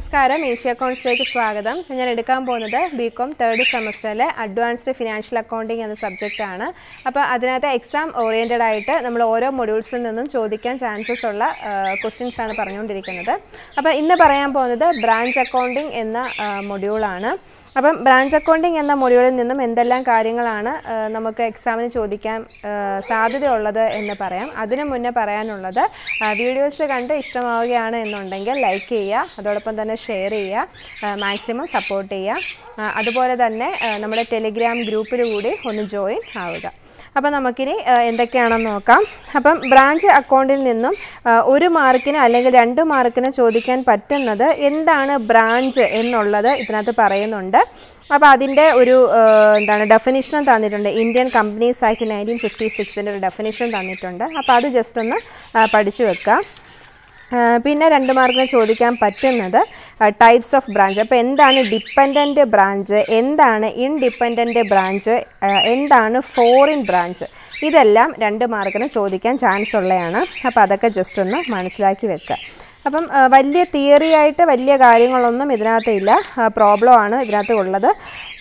നമസ്കാരം ഈസി അക്കൗണ്ട്സിലേക്ക് സ്വാഗതം. ഞാൻ എടുക്കാൻ പോകുന്നത് ബികോം 3rd സെമസ്റ്ററിലെ അഡ്വാൻസ്ഡ് ഫിനാൻഷ്യൽ അക്കൗണ്ടിംഗ് എന്ന സബ്ജക്റ്റ് ആണ്. അപ്പോൾ അതിനകത്ത് എക്സാം ഓറിയൻറ്റഡ് ആയിട്ട് നമ്മൾ ഓരോ മൊഡ്യൂൾസിൽ നിന്നും ചോദിക്കാൻ ചാൻസസ് ഉള്ള ക്വസ്റ്റ്യൻസ് ആണ് പറഞ്ഞുകൊണ്ടിരിക്കുന്നത്. അപ്പോൾ ഇന്ന് പറയാൻ പോകുന്നത് ബ്രാഞ്ച് അക്കൗണ്ടിംഗ് എന്ന മൊഡ്യൂളാണ്. അപ്പം ബ്രാഞ്ച് അക്കൗണ്ടിംഗ് എന്ന മൊഡ്യൂളിൽ നിന്നും എന്തെല്ലാം കാര്യങ്ങളാണ് നമുക്ക് എക്സാമിന് ചോദിക്കാൻ സാധ്യതയുള്ളത് എന്ന് പറയാം. അതിനു മുന്നേ പറയാനുള്ളത് വീഡിയോസ് കണ്ട് ഇഷ്ടമാവുകയാണ് എന്നുണ്ടെങ്കിൽ ലൈക്ക് ചെയ്യുക, അതോടൊപ്പം തന്നെ ഷെയർ ചെയ്യുക, മാക്സിമം സപ്പോർട്ട് ചെയ്യുക. അതുപോലെ തന്നെ നമ്മുടെ ടെലിഗ്രാം ഗ്രൂപ്പിൽ കൂടി ഒന്ന് ജോയിൻ ആവുക. അപ്പോൾ നമുക്കിനി എന്തൊക്കെയാണെന്ന് നോക്കാം. അപ്പം ബ്രാഞ്ച് അക്കൗണ്ടിൽ നിന്നും 1 മാർക്കിന് അല്ലെങ്കിൽ 2 മാർക്കിന് ചോദിക്കാൻ പറ്റുന്നത് എന്താണ് ബ്രാഞ്ച് എന്നുള്ളത് ഇതിനകത്ത് പറയുന്നുണ്ട്. അപ്പോൾ അതിൻ്റെ ഒരു ഡെഫിനിഷനും തന്നിട്ടുണ്ട്. ഇന്ത്യൻ കമ്പനീസ് ആക്ട് 1956 ഒരു ഡെഫിനിഷൻ തന്നിട്ടുണ്ട്. അപ്പോൾ അത് ജസ്റ്റ് ഒന്ന് പഠിച്ചു വെക്കാം. പിന്നെ 2 മാർക്കിന് ചോദിക്കാൻ പറ്റുന്നത് ടൈപ്സ് ഓഫ് ബ്രാഞ്ച്. അപ്പോൾ എന്താണ് ഡിപ്പെൻഡൻറ്റ് ബ്രാഞ്ച്, എന്താണ് ഇൻഡിപെൻഡൻറ്റ് ബ്രാഞ്ച്, എന്താണ് ഫോറിൻ ബ്രാഞ്ച്, ഇതെല്ലാം 2 മാർക്കിന് ചോദിക്കാൻ ചാൻസ് ഉള്ളതാണ്. അപ്പോൾ അതൊക്കെ ജസ്റ്റ് ഒന്ന് മനസ്സിലാക്കി വെക്കുക. അപ്പം വലിയ തിയറി ആയിട്ട് വലിയ കാര്യങ്ങളൊന്നും ഇതിനകത്തില്ല, പ്രോബ്ലം ആണ് ഇതിനകത്ത് ഉള്ളത്.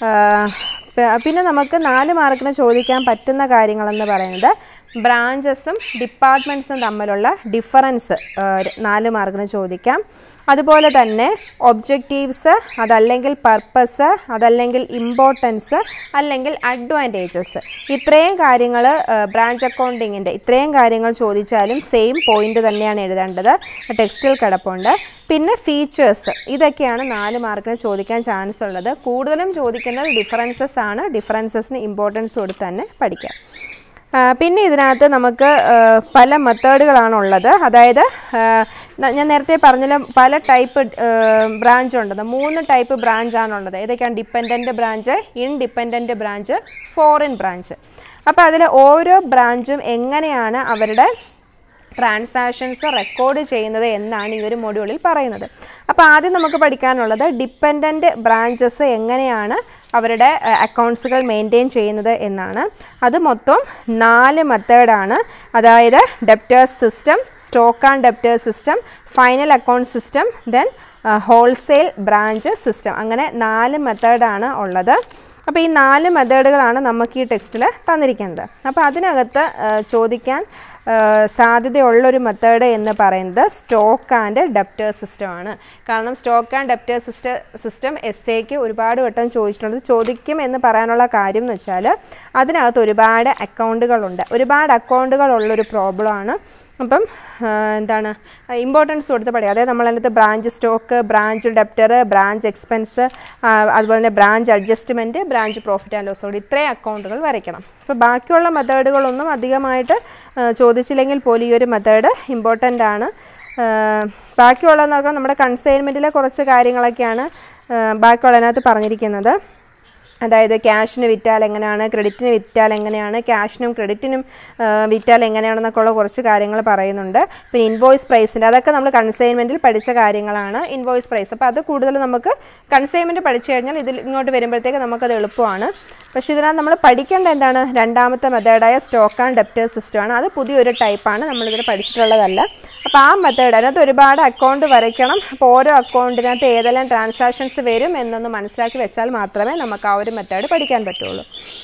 പിന്നെ നമുക്ക് 4 മാർക്കിന് ചോദിക്കാൻ പറ്റുന്ന കാര്യങ്ങളെന്ന് പറയുന്നത് ബ്രാഞ്ചസും ഡിപ്പാർട്ട്മെൻറ്റ്സും തമ്മിലുള്ള ഡിഫറൻസ് 4 മാർക്കിന് ചോദിക്കാം. അതുപോലെ തന്നെ ഒബ്ജക്റ്റീവ്സ്, അതല്ലെങ്കിൽ പർപ്പസ്, അതല്ലെങ്കിൽ ഇമ്പോർട്ടൻസ്, അല്ലെങ്കിൽ അഡ്വാൻറ്റേജസ്, ഇത്രയും കാര്യങ്ങൾ ബ്രാഞ്ച് അക്കൗണ്ടിങ്ങിൻ്റെ ഇത്രയും കാര്യങ്ങൾ ചോദിച്ചാലും സെയിം പോയിൻ്റ് തന്നെയാണ് എഴുതേണ്ടത്, ടെക്സ്റ്റിൽ കിടപ്പുണ്ട്. പിന്നെ ഫീച്ചേഴ്സ്, ഇതൊക്കെയാണ് 4 മാർക്കിന് ചോദിക്കാൻ ചാൻസ് ഉള്ളത്. കൂടുതലും ചോദിക്കുന്നത് ഡിഫറൻസസ് ആണ്. ഡിഫറൻസസിന് ഇമ്പോർട്ടൻസ് കൊടുത്ത് തന്നെ പഠിക്കാം. പിന്നെ ഇതിനകത്ത് നമുക്ക് പല മെത്തേഡുകളാണുള്ളത്. അതായത് ഞാൻ നേരത്തെ പറഞ്ഞാലും പല ടൈപ്പ് ബ്രാഞ്ച് ഉണ്ടെന്ന്, 3 ടൈപ്പ് ബ്രാഞ്ചാണുള്ളത്. ഏതൊക്കെയാണ്? Dependent branch, independent branch, foreign branch. അപ്പോൾ അതിൽ ഓരോ ബ്രാഞ്ചും എങ്ങനെയാണ് അവരുടെ ട്രാൻസാക്ഷൻസ് റെക്കോർഡ് ചെയ്യുന്നത് എന്നാണ് ഈ ഒരു മൊഡ്യൂളിൽ പറയുന്നത്. അപ്പോൾ ആദ്യം നമുക്ക് പഠിക്കാനുള്ളത് ഡിപ്പെൻഡൻറ്റ് ബ്രാഞ്ചസ് എങ്ങനെയാണ് അവരുടെ അക്കൗണ്ട്സുകൾ മെയിൻറ്റെയിൻ ചെയ്യുന്നത് എന്നാണ്. അത് മൊത്തം 4 മെത്തേഡാണ്. അതായത് debtors system, stock and debtors system, final account system, then wholesale branch system. അങ്ങനെ 4 മെത്തേഡാണ് ഉള്ളത്. അപ്പോൾ ഈ 4 മെത്തേഡുകളാണ് നമുക്ക് ഈ ടെക്സ്റ്റിൽ തന്നിരിക്കുന്നത്. അപ്പോൾ അതിനകത്ത് ചോദിക്കാൻ സാധ്യതയുള്ളൊരു മെത്തേഡ് എന്ന് പറയുന്നത് സ്റ്റോക്ക് ആൻഡ് ഡെപ്റ്റേഴ്സ് സിസ്റ്റമാണ്. കാരണം സ്റ്റോക്ക് ആൻഡ് ഡെപ്റ്റേഴ്സ് സിസ്റ്റം എസ്സേക്ക് ഒരുപാട് വട്ടം ചോദിച്ചിട്ടുണ്ട്. ചോദിക്കും എന്ന് പറയാനുള്ള കാര്യം എന്ന് വെച്ചാൽ അതിനകത്ത് ഒരുപാട് അക്കൗണ്ടുകളുണ്ട്. ഒരുപാട് അക്കൗണ്ടുകളുള്ളൊരു പ്രോബ്ലമാണ്. അപ്പം ഇമ്പോർട്ടൻസ് കൊടുത്ത് പഠിക്കുക. അതായത് നമ്മളതിനകത്ത് branch stock, branch debtor, branch expense, അതുപോലെ തന്നെ branch adjustment, branch profit and loss, ഇത്രയും അക്കൗണ്ടുകൾ വരയ്ക്കണം. അപ്പോൾ ബാക്കിയുള്ള മെത്തേഡുകളൊന്നും അധികമായിട്ട് ചോദിച്ചില്ലെങ്കിൽ പോലും ഈ ഒരു മെത്തേഡ് ഇമ്പോർട്ടൻ്റ് ആണ്. ബാക്കിയുള്ളതെന്ന് പറഞ്ഞാൽ നമ്മുടെ കൺസൈൻമെൻറ്റിലെ കുറച്ച് കാര്യങ്ങളൊക്കെയാണ് ബാക്കിയുള്ളതിനകത്ത് പറഞ്ഞിരിക്കുന്നത്. അതായത് ക്യാഷിന് വിറ്റാൽ എങ്ങനെയാണ്, ക്രെഡിറ്റിന് വിറ്റാൽ എങ്ങനെയാണ്, ക്യാഷിനും ക്രെഡിറ്റിനും വിറ്റാൽ എങ്ങനെയാണെന്നൊക്കെ ഉള്ള കുറച്ച് കാര്യങ്ങൾ പറയുന്നുണ്ട്. പിന്നെ ഇൻവോയ്സ് പ്രൈസിൻ്റെ, അതൊക്കെ നമ്മൾ കൺസൈൻമെൻറ്റിൽ പഠിച്ച കാര്യങ്ങളാണ്. ഇൻവോയ്സ് പ്രൈസ്, അപ്പോൾ അത് കൂടുതൽ നമുക്ക് കൺസൈൻമെൻറ്റ് പഠിച്ചു കഴിഞ്ഞാൽ ഇതിൽ ഇങ്ങോട്ട് വരുമ്പോഴത്തേക്ക് നമുക്കത് എളുപ്പമാണ്. പക്ഷേ ഇതിനകത്ത് നമ്മൾ പഠിക്കേണ്ട എന്താണ്? 2ാമത്തെ മെത്തേഡായ സ്റ്റോക്ക് ആൻഡ് ഡെപ്റ്റേഴ്സ് സിസ്റ്റമാണ്. അത് പുതിയൊരു ടൈപ്പാണ്, നമ്മളിതിൽ പഠിച്ചിട്ടുള്ളതല്ല. അപ്പോൾ ആ മെത്തേഡ്, അതിനകത്ത് ഒരുപാട് അക്കൗണ്ട് വരയ്ക്കണം. അപ്പോൾ ഓരോ അക്കൗണ്ടിനകത്ത് ഏതെല്ലാം ട്രാൻസാക്ഷൻസ് വരും എന്നൊന്ന് മനസ്സിലാക്കി വെച്ചാൽ മാത്രമേ നമുക്ക് ആ ഒരു മെത്തേഡ് പഠിക്കാൻ പറ്റുള്ളൂ.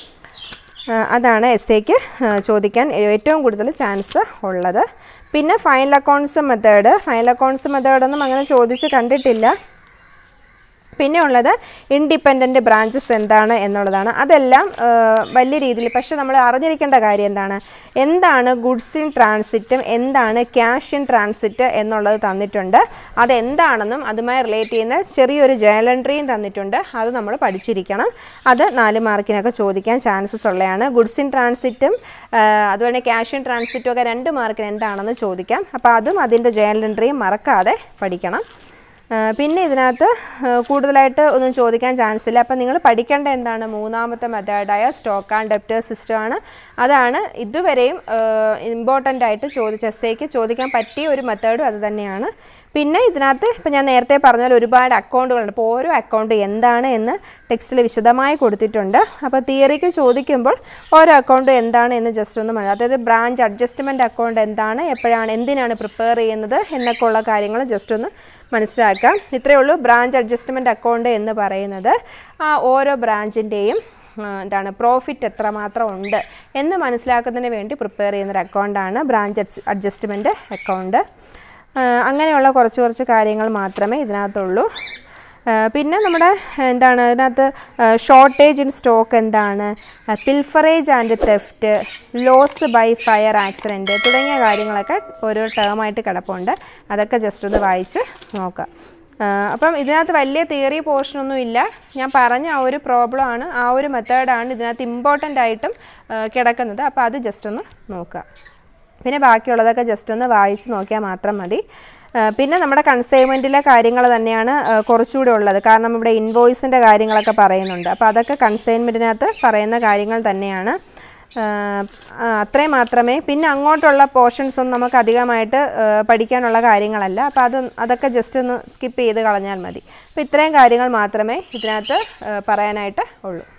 അതാണ് എസ്സേക്ക് ചോദിക്കാൻ ഏറ്റവും കൂടുതൽ ചാൻസ് ഉള്ളത്. പിന്നെ ഫൈനൽ അക്കൗണ്ട്സ് മെത്തേഡൊന്നും അങ്ങനെ ചോദിച്ച് കണ്ടിട്ടില്ല. പിന്നെ ഉള്ളത് ഇൻഡിപെൻഡൻറ്റ് ബ്രാഞ്ചസ് എന്താണ് എന്നുള്ളതാണ്. അതെല്ലാം വലിയ രീതിയിൽ, പക്ഷേ നമ്മൾ അറിഞ്ഞിരിക്കേണ്ട കാര്യം എന്താണ് ഗുഡ്സ് ഇൻ ട്രാൻസിറ്റും എന്താണ് ക്യാഷ് ഇൻ ട്രാൻസിറ്റ് എന്നുള്ളത് തന്നിട്ടുണ്ട്. അതെന്താണെന്നും അതുമായി റിലേറ്റ് ചെയ്യുന്ന ചെറിയൊരു ജേണൽ എൻട്രിയും തന്നിട്ടുണ്ട്. അത് നമ്മൾ പഠിച്ചിരിക്കണം. അത് 4 മാർക്കിനൊക്കെ ചോദിക്കാൻ ചാൻസസ് ഉള്ളതാണ്. ഗുഡ്സ് ഇൻ ട്രാൻസിറ്റും അതുപോലെ ക്യാഷ് ഇൻ ട്രാൻസിറ്റും ഒക്കെ 2 മാർക്കിന് എന്താണെന്ന് ചോദിക്കാം. അപ്പോൾ അതും അതിൻ്റെ ജേണൽ എൻട്രിയും മറക്കാതെ പഠിക്കണം. പിന്നെ ഇതിനകത്ത് കൂടുതലായിട്ട് ഒന്നും ചോദിക്കാൻ ചാൻസ് ഇല്ല. അപ്പം നിങ്ങൾ പഠിക്കേണ്ട എന്താണ്? 3ാമത്തെ മെത്തേഡായ സ്റ്റോക്ക് ആൻഡ് ഡെപ്റ്റേഴ്സ് സിസ്റ്റമാണ്. അതാണ് ഇതുവരെയും ഇമ്പോർട്ടൻ്റ് ആയിട്ട് എസ്സേക്ക് ചോദിക്കാൻ പറ്റിയ ഒരു മെത്തേഡും അത് തന്നെയാണ്. പിന്നെ ഇതിനകത്ത് ഇപ്പോൾ ഞാൻ നേരത്തെ പറഞ്ഞ പോലെ ഒരുപാട് അക്കൗണ്ടുകളുണ്ട്. അപ്പോൾ ഓരോ അക്കൗണ്ട് എന്താണ് എന്ന് ടെക്സ്റ്റിൽ വിശദമായി കൊടുത്തിട്ടുണ്ട്. അപ്പോൾ തിയറിക്ക് ചോദിക്കുമ്പോൾ ഓരോ അക്കൗണ്ട് എന്താണ് എന്ന് ജസ്റ്റ് ഒന്ന് അതായത് ബ്രാഞ്ച് അഡ്ജസ്റ്റ്മെൻറ്റ് അക്കൗണ്ട് എന്താണ്, എപ്പോഴാണ്, എന്തിനാണ് പ്രിപ്പയർ ചെയ്യുന്നത് എന്നൊക്കെ ഉള്ള കാര്യങ്ങൾ ജസ്റ്റ് ഒന്ന് മനസ്സിലാക്കാം. ഇത്രയേ ഉള്ളൂ. ബ്രാഞ്ച് അഡ്ജസ്റ്റ്മെൻറ്റ് അക്കൗണ്ട് എന്ന് പറയുന്നത് ആ ഓരോ ബ്രാഞ്ചിൻ്റെയും എന്താണ് പ്രോഫിറ്റ് എത്രമാത്രം ഉണ്ട് എന്ന് മനസ്സിലാക്കുന്നതിന് വേണ്ടി പ്രിപ്പയർ ചെയ്യുന്നൊരു അക്കൗണ്ടാണ് ബ്രാഞ്ച് അഡ്ജസ്റ്റ്മെൻറ്റ് അക്കൗണ്ട്. അങ്ങനെയുള്ള കുറച്ച് കാര്യങ്ങൾ മാത്രമേ ഇതിനകത്തുള്ളൂ. പിന്നെ നമ്മുടെ എന്താണ് ഇതിനകത്ത് ഷോർട്ടേജ് ഇൻ സ്റ്റോക്ക് എന്താണ്, pilferage and theft, loss by fire accident തുടങ്ങിയ കാര്യങ്ങളൊക്കെ ഓരോ ടേമായിട്ട് കിടപ്പുണ്ട്. അതൊക്കെ ജസ്റ്റ് ഒന്ന് വായിച്ച് നോക്കാം. അപ്പം ഇതിനകത്ത് വലിയ തിയറി പോർഷനൊന്നും ഇല്ല. ഞാൻ പറഞ്ഞ ആ ഒരു പ്രോബ്ലമാണ്, ആ ഒരു മെത്തേഡാണ് ഇതിനകത്ത് ഇമ്പോർട്ടൻ്റ് ആയിട്ടും കിടക്കുന്നത്. അപ്പോൾ അത് ജസ്റ്റ് ഒന്ന് നോക്കുക. പിന്നെ ബാക്കിയുള്ളതൊക്കെ ജസ്റ്റ് ഒന്ന് വായിച്ച് നോക്കിയാൽ മാത്രം മതി. പിന്നെ നമ്മുടെ കൺസൈൻമെൻറ്റിലെ കാര്യങ്ങൾ തന്നെയാണ് കുറച്ചുകൂടെ ഉള്ളത്. കാരണം ഇവിടെ ഇൻവോയ്സിൻ്റെ കാര്യങ്ങളൊക്കെ പറയുന്നുണ്ട്. അപ്പോൾ അതൊക്കെ കൺസൈൻമെൻറ്റിനകത്ത് പറയുന്ന കാര്യങ്ങൾ തന്നെയാണ്. അത്രയും മാത്രമേ. പിന്നെ അങ്ങോട്ടുള്ള പോർഷൻസ് ഒന്നും നമുക്ക് അധികമായിട്ട് പഠിക്കാനുള്ള കാര്യങ്ങളല്ല. അപ്പോൾ അതൊക്കെ ജസ്റ്റ് ഒന്ന് സ്കിപ്പ് ചെയ്ത് കളഞ്ഞാൽ മതി. അപ്പോൾ ഇത്രയും കാര്യങ്ങൾ മാത്രമേ ഇതിനകത്ത് പറയാനായിട്ട് ഉള്ളൂ.